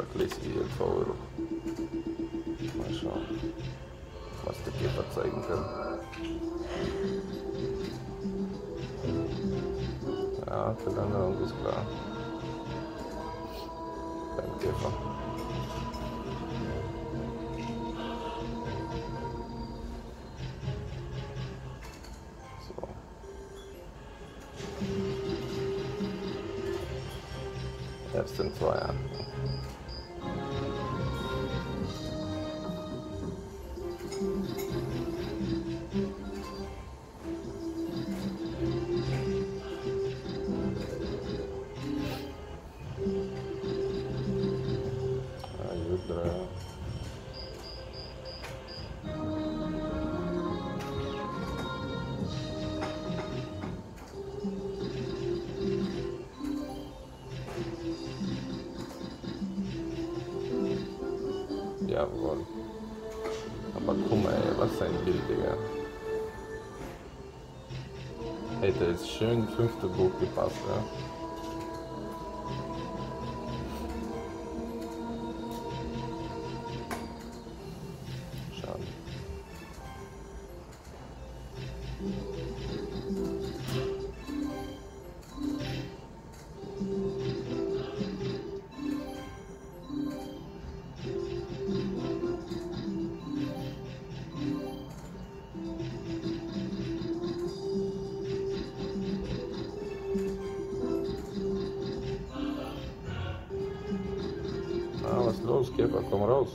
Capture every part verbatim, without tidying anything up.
stark lässig elf Euro. Mal schauen, was der Käfer zeigen kann. Ja, Verlängerung ist klar. Beim Käfer. So. Erst in zwei Jahren. Jawohl. Aber guck mal, ey, was ein Bild, Digga. Hätte es schön fünfte Buch gepasst, ja. Schade. Ah, was ist los, Käfer? Komm raus.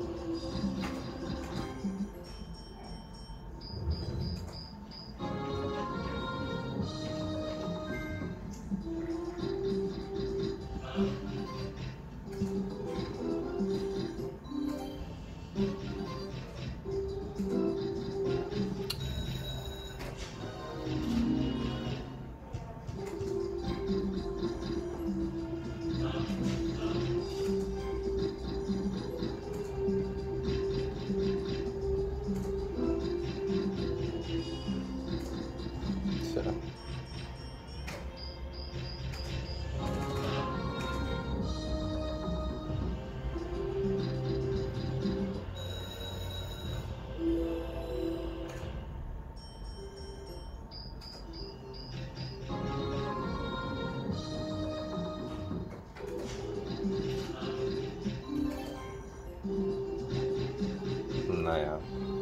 Naja.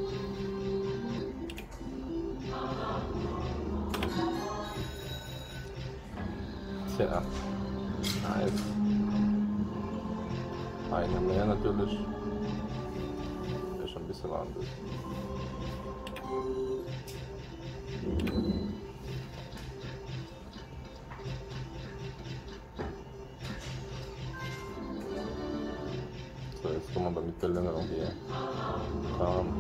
Tja. Nice. Eine mehr natürlich. Wäre schon ein bisschen anders. So, jetzt kommen wir aber mit Verlängerung hier. Kam.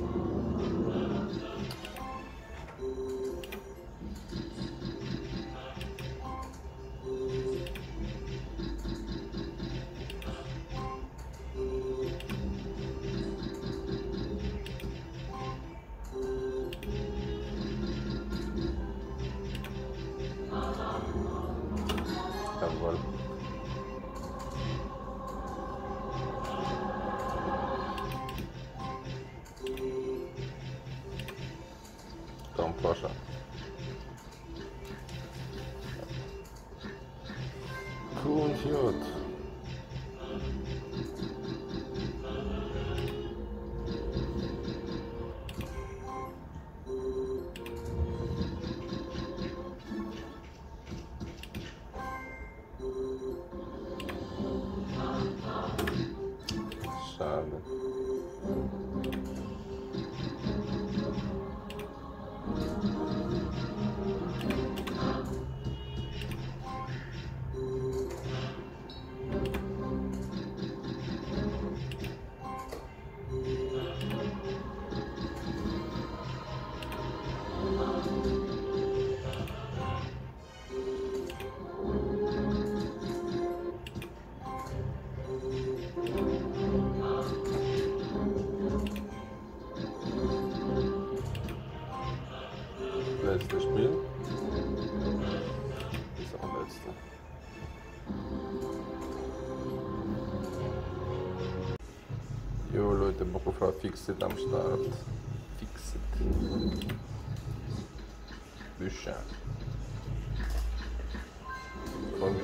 Jawohl. Komm, Porsche. Cool und gut. Schade. heute Bock auf Fixit am Start. Fixit. Bücher. Folge.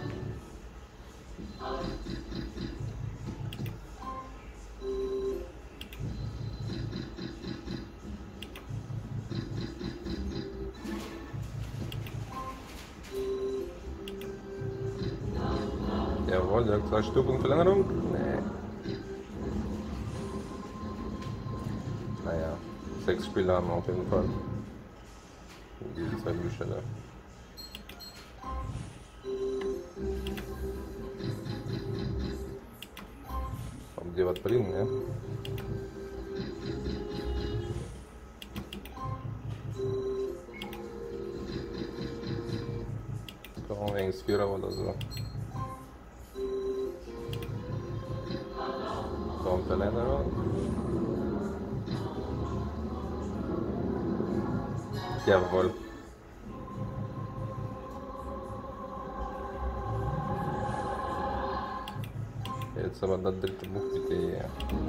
Jawohl, ja, zwei Stück und Verlängerung? Nee. Naja, sechs Spieler haben wir auf jeden Fall. Diese zwei Bücher da. Ob die was bringen, ja? Komm, wenigstens Vierer oder so. Kommt Verlängerung. Jawohl. Jetzt aber das dritte Buch bitte hier.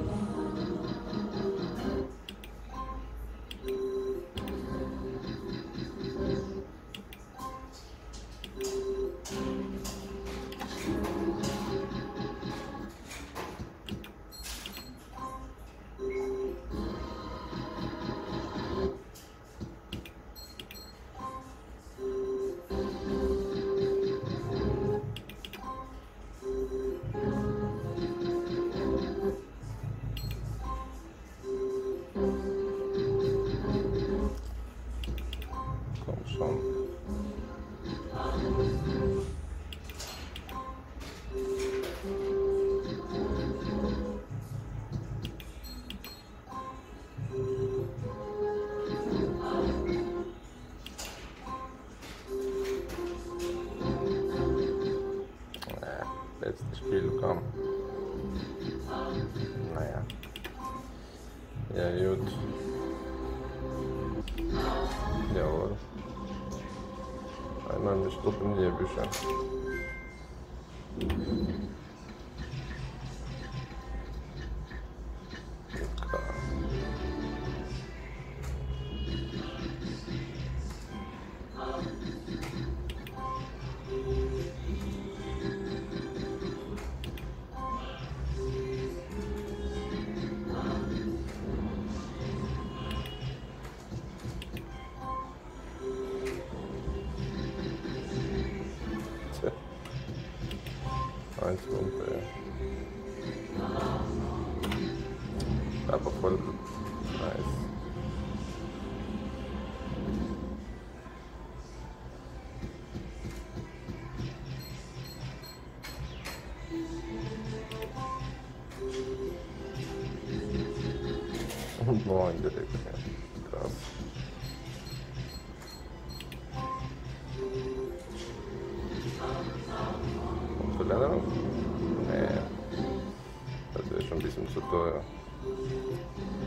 Letztes Spiel, komm. Naja. Ja, gut. Jawohl. Einmal eine Stuppe hier, Bücher. Eins runter, ja. Aber voll nice. Und neun direkt, ja. Krass. Verlängerung? Nee, das wäre schon ein bisschen zu teuer.